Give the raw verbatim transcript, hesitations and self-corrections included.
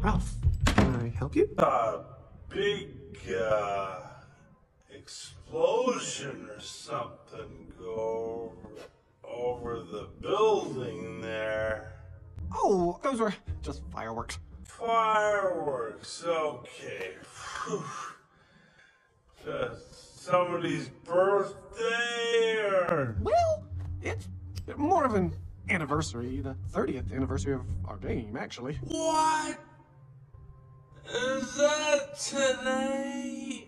Ralph, can I help you? A big, uh, explosion or something go over the building there. Oh, those were just fireworks. Fireworks, okay. Whew. Just somebody's birthday or... Well, it's more of an anniversary, the thirtieth anniversary of our game, actually. What? Is that today?